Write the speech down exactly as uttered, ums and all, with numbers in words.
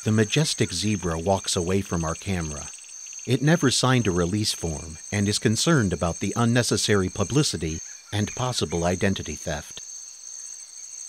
The Majestic Zebra walks away from our camera. It never signed a release form and is concerned about the unnecessary publicity and possible identity theft.